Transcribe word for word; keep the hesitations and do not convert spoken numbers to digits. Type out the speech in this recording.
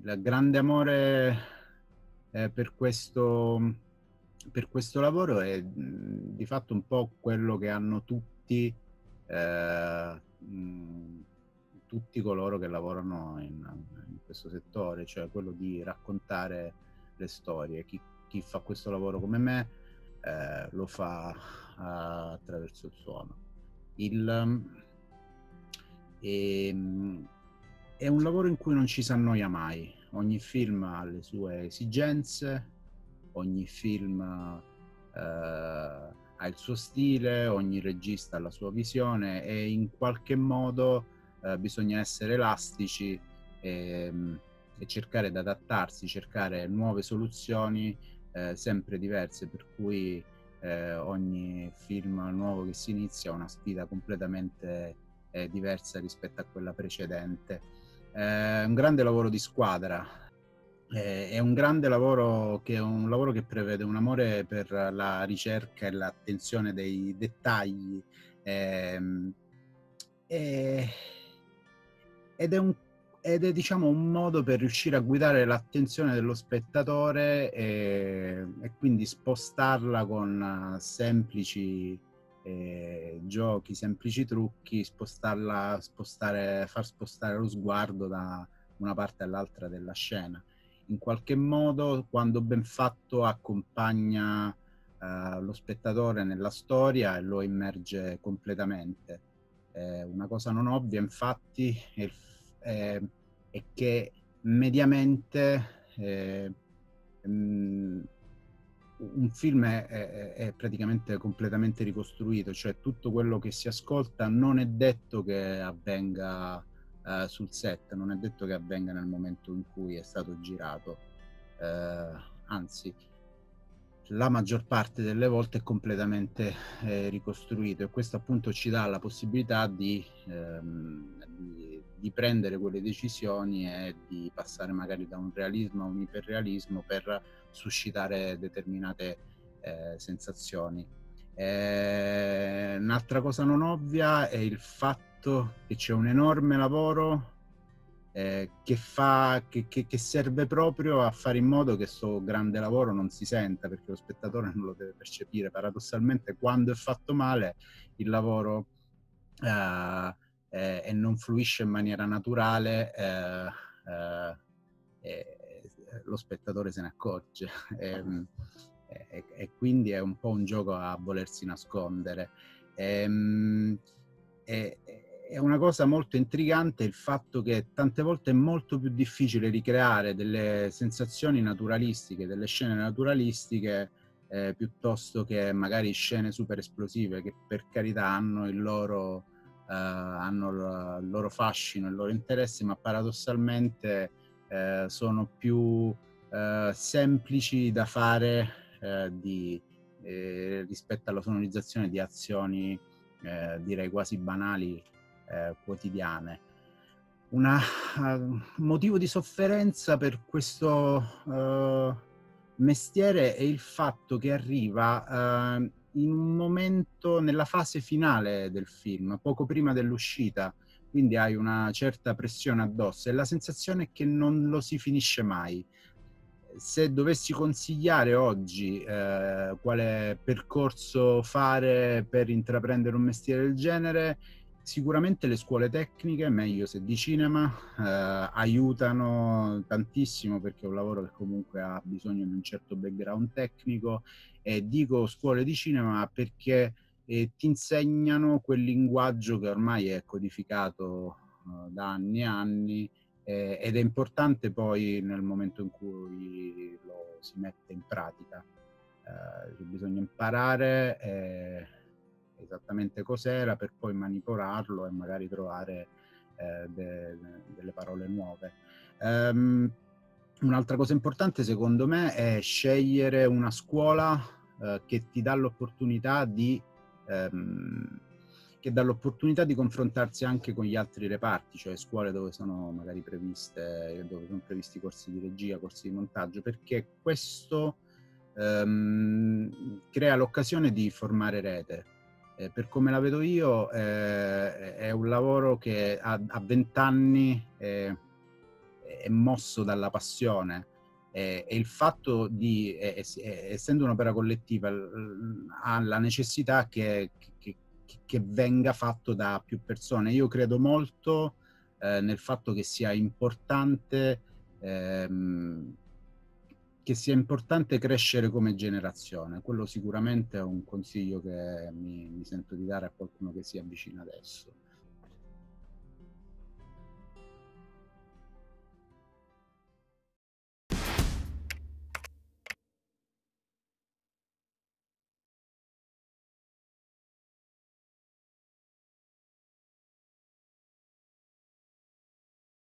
il grande amore eh, per questo, per questo lavoro è mh, di fatto un po' quello che hanno tutti, eh, mh, tutti coloro che lavorano in, in questo settore, cioè quello di raccontare le storie. Chi, chi fa questo lavoro come me eh, lo fa eh, attraverso il suono. Il, e, è un lavoro in cui non ci si annoia mai. Ogni film ha le sue esigenze, ogni film eh, ha il suo stile, ogni regista ha la sua visione e in qualche modo eh, bisogna essere elastici e, e cercare di adattarsi, cercare nuove soluzioni eh, sempre diverse, per cui eh, ogni film nuovo che si inizia è una sfida completamente eh, diversa rispetto a quella precedente. È un grande lavoro di squadra, eh, è un grande lavoro che è un lavoro che prevede un amore per la ricerca e l'attenzione dei dettagli, ehm, e, ed è un ed è diciamo un modo per riuscire a guidare l'attenzione dello spettatore e, e quindi spostarla con semplici eh, giochi, semplici trucchi, spostarla, spostare, far spostare lo sguardo da una parte all'altra della scena. In qualche modo, quando ben fatto, accompagna eh, lo spettatore nella storia e lo immerge completamente. Eh, una cosa non ovvia, infatti, è il eh, è che mediamente eh, mh, un film è, è, è praticamente completamente ricostruito, cioè tutto quello che si ascolta non è detto che avvenga eh, sul set, non è detto che avvenga nel momento in cui è stato girato, eh, anzi la maggior parte delle volte è completamente eh, ricostruito, e questo appunto ci dà la possibilità di, ehm, di, di prendere quelle decisioni e di passare magari da un realismo a un iperrealismo per suscitare determinate eh, sensazioni. Eh, un'altra cosa non ovvia è il fatto che c'è un enorme lavoro Eh, che, fa, che, che, che serve proprio a fare in modo che questo grande lavoro non si senta, perché lo spettatore non lo deve percepire. Paradossalmente, quando è fatto male, il lavoro eh, eh, e non fluisce in maniera naturale, eh, eh, eh, lo spettatore se ne accorge. e, e, e quindi è un po' un gioco a volersi nascondere. E, e, è una cosa molto intrigante il fatto che tante volte è molto più difficile ricreare delle sensazioni naturalistiche, delle scene naturalistiche, eh, piuttosto che magari scene super esplosive, che per carità hanno il loro, eh, hanno il loro fascino, il loro interesse, ma paradossalmente eh, sono più eh, semplici da fare eh, di, eh, rispetto alla sonorizzazione di azioni eh, direi quasi banali, eh, quotidiane. Un uh, motivo di sofferenza per questo uh, mestiere è il fatto che arriva uh, in un momento, nella fase finale del film, poco prima dell'uscita, quindi hai una certa pressione addosso e la sensazione è che non lo si finisce mai. Se dovessi consigliare oggi eh, quale percorso fare per intraprendere un mestiere del genere, sicuramente le scuole tecniche, meglio se di cinema, eh, aiutano tantissimo, perché è un lavoro che comunque ha bisogno di un certo background tecnico, e dico scuole di cinema perché eh, ti insegnano quel linguaggio che ormai è codificato eh, da anni e anni, eh, ed è importante poi nel momento in cui lo si mette in pratica. Eh, bisogna imparare eh, esattamente cos'era per poi manipolarlo e magari trovare eh, de, de, delle parole nuove. Um, un'altra cosa importante secondo me è scegliere una scuola eh, che ti dà l'opportunità di ehm, che dà l'opportunità di confrontarsi anche con gli altri reparti, cioè scuole dove sono magari previste, dove sono previsti corsi di regia, corsi di montaggio, perché questo ehm, crea l'occasione di formare rete. Eh, per come la vedo io, eh, è un lavoro che a venti anni eh, è mosso dalla passione, e, e il fatto di, e, e, essendo un'opera collettiva, ha la necessità che, che, che venga fatto da più persone. Io credo molto eh, nel fatto che sia importante ehm, che sia importante crescere come generazione. Quello sicuramente è un consiglio che mi, mi sento di dare a qualcuno che si avvicina adesso.